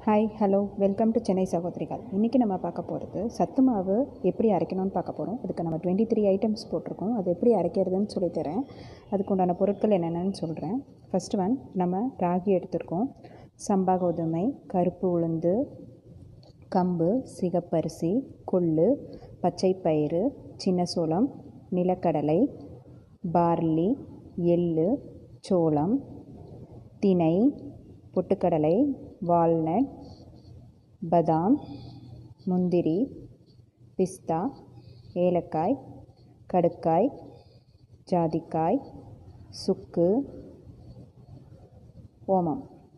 Hi hello welcome to Chennai சகோதரிகள். இன்றைக்கி நம்ம பார்க்க போகிறது சத்து மாவு எப்படி அரைக்கணும்னு பார்க்க போகிறோம். அதுக்கு நம்ம 23 ஐட்டம்ஸ் போட்டிருக்கோம். அது எப்படி அரைக்கிறதுன்னு சொல்லித்தரேன். அதுக்கு உண்டான பொருட்கள் என்னென்னு சொல்கிறேன். ஃபஸ்ட்டு நம்ம ராகி எடுத்துருக்கோம், சம்பா கோதுமை, கருப்பு உளுந்து, கம்பு, சிகப்பரிசி, கொள்ளு, பச்சை பயிறு, சின்ன சோளம், நிலக்கடலை, பார்லி, எள்ளு, சோளம், திணை, பொட்டுக்கடலை, வால்நட், பாதாம், முந்திரி, பிஸ்தா, ஏலக்காய், கடுக்காய், ஜாதிக்காய், சுக்கு, ஓமம்.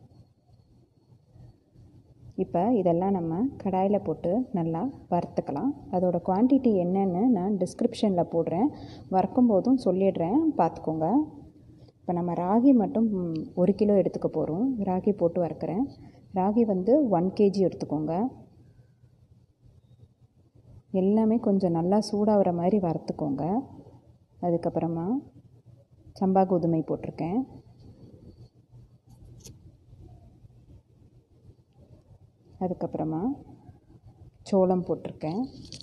இப்போ இதெல்லாம் நம்ம கடாயில் போட்டு நல்லா வறுத்துக்கலாம். அதோட குவான்டிட்டி என்னன்னு நான் டிஸ்கிரிப்ஷனில் போடுறேன், வறுக்கும் போதும் சொல்லிடுறேன், பார்த்துக்கோங்க. இப்போ நம்ம ராகி மட்டும் 1 கிலோ எடுத்துக்க போகிறோம். ராகி போட்டு வறுக்கிறேன். ராகி 1 kg எடுத்துக்கோங்க. எல்லாமே கொஞ்சம் நல்லா சூடாகிற மாதிரி வறுத்துக்கோங்க. அதுக்கப்புறமா சம்பா கோதுமை போட்டிருக்கேன். அதுக்கப்புறமா சோளம் போட்டிருக்கேன்.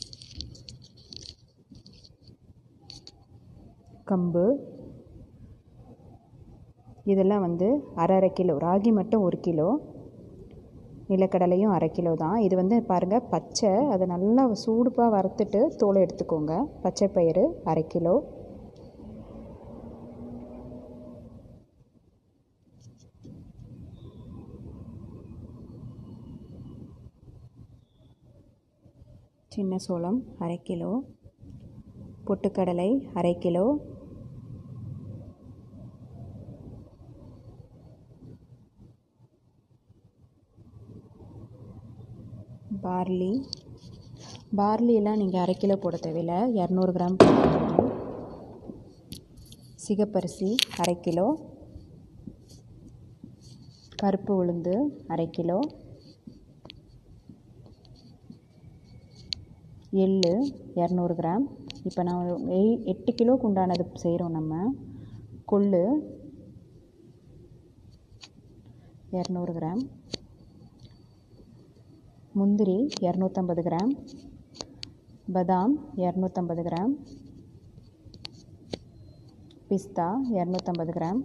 கம்பு, இதெல்லாம் அரை கிலோ. ராகி மட்டும் 1 கிலோ, நிலக்கடலையும் அரை கிலோ தான். இது பாருங்கள் பச்சை, அதை நல்லா சூடுப்பாக வறுத்துட்டு தோலை எடுத்துக்கோங்க. பச்சை பயிறு அரை கிலோ, சின்ன சோளம் அரை கிலோ, பொட்டுக்கடலை அரை கிலோ, பார்லியெல்லாம் நீங்கள் அரை கிலோ போட தேவையில்லை, 200 கிராம் போடணும். சிகப்பரிசி அரை கிலோ, கருப்பு உளுந்து அரை கிலோ, எள்ளு 200 கிராம். இப்போ நான் 8 கிலோக்கு உண்டானது செய்கிறோம். நம்ம கொள்ளு 200 கிராம், முந்திரி 250 கிராம், பாதாம் 250 கிராம், பிஸ்தா 250 கிராம்,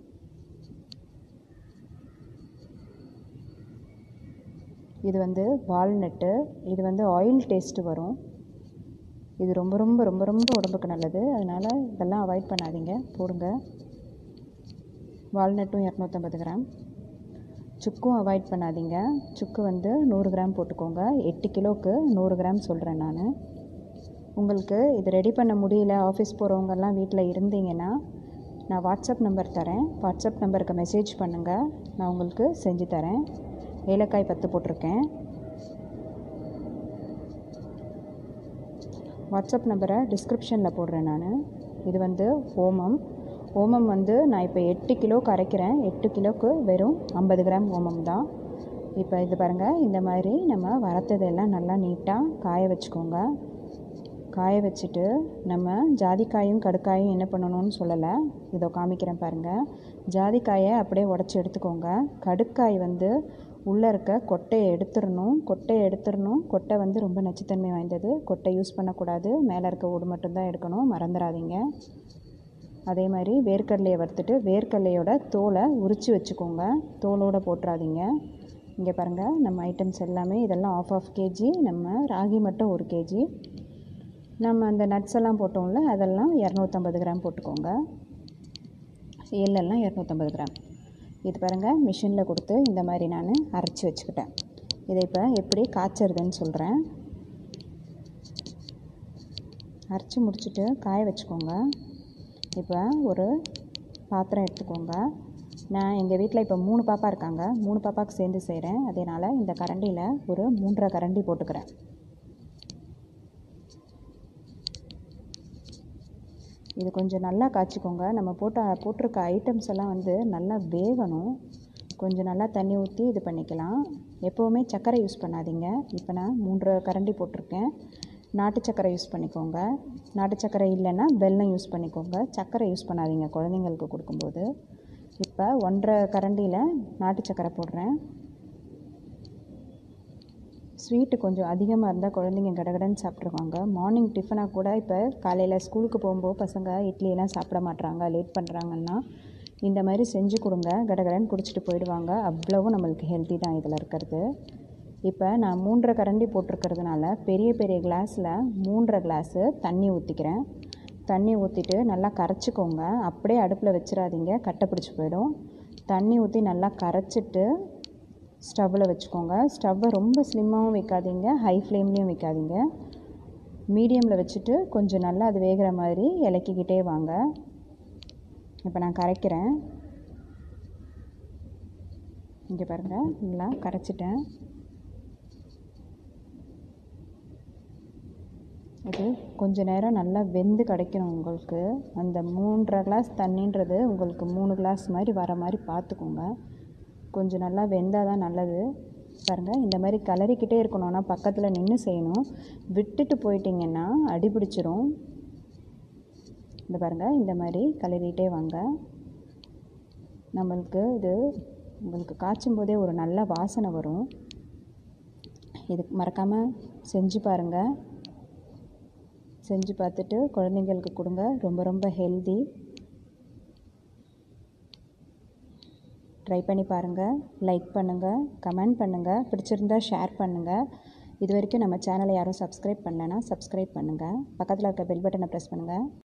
இது வால்நட்டு. இது ஆயில் டேஸ்ட்டு வரும். இது ரொம்ப ரொம்ப ரொம்ப ரொம்ப உடம்புக்கு நல்லது. அதனால் இதெல்லாம் அவாய்ட் பண்ணாதீங்க, போடுங்க. வால்நட்டும் 250 கிராம். சுக்கும் அவாய்ட் பண்ணாதீங்க. சுக்கு 100 கிராம் போட்டுக்கோங்க. 8 கிலோவுக்கு 100 கிராம் சொல்கிறேன் நான். உங்களுக்கு இது ரெடி பண்ண முடியல, ஆஃபீஸ் போகிறவங்கெல்லாம் வீட்டில் இருந்தீங்கன்னா நான் வாட்ஸ்அப் நம்பர் தரேன். வாட்ஸ்அப் நம்பருக்கு மெசேஜ் பண்ணுங்கள், நான் உங்களுக்கு செஞ்சு தரேன். ஏலக்காய் 10 போட்டிருக்கேன். வாட்ஸ்அப் நம்பரை டிஸ்கிரிப்ஷனில் போடுறேன் நான். இது ஓமம். ஓமம் நான் இப்போ 8 கிலோவுக்கு அரைக்கிறேன். 8 கிலோவுக்கு வெறும் 50 கிராம் ஓமம் தான். இப்போ இது பாருங்கள், இந்த மாதிரி நம்ம வறுத்ததெல்லாம் நல்லா நீட்டாக காய வச்சுக்கோங்க. காய வச்சுட்டு நம்ம ஜாதிக்காயும் கடுக்காயும் என்ன பண்ணணும்னு சொல்லலை, இதோ காமிக்கிறேன் பாருங்கள். ஜாதிக்காயை அப்படியே உடச்சி எடுத்துக்கோங்க. கடுக்காய் உள்ளே இருக்க கொட்டையை எடுத்துடணும். கொட்டை ரொம்ப நச்சுத்தன்மை வாய்ந்தது. கொட்டை யூஸ் பண்ணக்கூடாது. மேலே இருக்க ஓடு மட்டும்தான் எடுக்கணும், மறந்துடாதீங்க. அதே மாதிரி வேர்க்கடலையை வறுத்துட்டு வேர்க்கடலையோட தோலை உரித்து வச்சுக்கோங்க. தோலோடு போட்டுறாதீங்க. இங்கே பாருங்கள், நம்ம ஐட்டம்ஸ் எல்லாமே இதெல்லாம் ஆஃப் கேஜி. நம்ம ராகி மட்டும் 1 கேஜி. நம்ம அந்த நட்ஸ் எல்லாம் போட்டோம்ல, அதெல்லாம் 250 கிராம் போட்டுக்கோங்க. எள்ளெல்லாம் 250 கிராம். இது பாருங்கள், மிஷினில் கொடுத்து இந்த மாதிரி நான் அரைச்சி வச்சுக்கிட்டேன். இதை இப்போ எப்படி காய்ச்சறதுன்னு சொல்கிறேன். அரைச்சி முடிச்சுட்டு காய வச்சுக்கோங்க. இப்போ ஒரு பாத்திரம் எடுத்துக்கோங்க. நான் எங்கள் வீட்டில் இப்போ 3 பாப்பா இருக்காங்க. 3 பாப்பாவுக்கு சேர்ந்து செய்கிறேன். அதனால் இந்த கரண்டியில் ஒரு 3.5 கரண்டி போட்டுக்கிறேன். இது கொஞ்சம் நல்லா காய்ச்சிக்கோங்க. நம்ம போட்டிருக்க ஐட்டம்ஸ் எல்லாம் நல்லா வேகணும். கொஞ்சம் நல்லா தண்ணி ஊற்றி இது பண்ணிக்கலாம். எப்போவுமே சர்க்கரை யூஸ் பண்ணாதீங்க. இப்போ நான் 3.5 கரண்டி போட்டிருக்கேன். நாட்டு சர்க்கரை யூஸ் பண்ணிக்கோங்க. நாட்டு சர்க்கரை இல்லைன்னா வெல்லம் யூஸ் பண்ணிக்கோங்க. சர்க்கரை யூஸ் பண்ணாதீங்க குழந்தைங்களுக்கு கொடுக்கும்போது. இப்போ 1.5 கரண்டியில் நாட்டு சர்க்கரை போடுறேன். ஸ்வீட்டு கொஞ்சம் அதிகமாக இருந்தால் குழந்தைங்க கடகடன்னு சாப்பிட்ருவாங்க. மார்னிங் டிஃபனாக கூட இப்போ காலையில் ஸ்கூலுக்கு போகும்போது பசங்க இட்லியெல்லாம் சாப்பிட மாட்றாங்க, லேட் பண்ணுறாங்கன்னா இந்த மாதிரி செஞ்சு கொடுங்க, கடகடன்னு குடிச்சிட்டு போயிடுவாங்க. அவ்வளவும் நம்மளுக்கு ஹெல்த்தி தான் இதில் இருக்கிறது. இப்போ நான் 3.5 கரண்டி போட்டிருக்கிறதுனால பெரிய பெரிய கிளாஸில் 3.5 கிளாஸு தண்ணி ஊற்றிக்கிறேன். தண்ணி ஊற்றிட்டு நல்லா கரைச்சிக்கோங்க. அப்படியே அடுப்பில் வச்சிடாதீங்க, கட்டை பிடிச்சி போயிடும். தண்ணி ஊற்றி நல்லா கரைச்சிட்டு ஸ்டவ்வில் வச்சுக்கோங்க. ஸ்டவ்வை ரொம்ப ஸ்லிம்மாகவும் வைக்காதீங்க, ஹை ஃப்ளேம்லேயும் வைக்காதீங்க. மீடியமில் வச்சுட்டு கொஞ்சம் நல்லா அது வேகிற மாதிரி இலக்கிக்கிட்டே வாங்க. இப்போ நான் கரைக்கிறேன். இங்கே பாருங்கள், நல்லா கரைச்சிட்டேன். இது கொஞ்சம் நேரம் நல்லா வெந்து கிடைக்கணும் உங்களுக்கு. அந்த 3.5 கிளாஸ் தண்ணின்றது உங்களுக்கு 3 கிளாஸ் மாதிரி வர மாதிரி பார்த்துக்கோங்க. கொஞ்சம் நல்லா வெந்தால் தான் நல்லது. பாருங்கள், இந்த மாதிரி கிளறிக்கிட்டே இருக்கணும்னா பக்கத்தில் நின்று செய்யணும். விட்டுட்டு போயிட்டிங்கன்னா அடி பிடிச்சிரும். இந்த பாருங்கள், இந்த மாதிரி கிளறிட்டே வாங்க. நம்மளுக்கு இது உங்களுக்கு காய்ச்சும் போதே ஒரு நல்ல வாசனை வரும். இது மறக்காமல் செஞ்சு பாருங்கள். செஞ்சு பார்த்துட்டு குழந்தைங்களுக்கு கொடுங்க. ரொம்ப ரொம்ப ஹெல்தி. ட்ரை பண்ணி பாருங்கள். லைக் பண்ணுங்கள், கமெண்ட் பண்ணுங்கள், பிடிச்சிருந்தா ஷேர் பண்ணுங்கள். இது வரைக்கும் நம்ம சேனலை யாரும் சப்ஸ்கிரைப் பண்ணலைன்னா சப்ஸ்கிரைப் பண்ணுங்கள். பக்கத்தில் இருக்க பெல் பட்டனை ப்ரெஸ் பண்ணுங்கள்.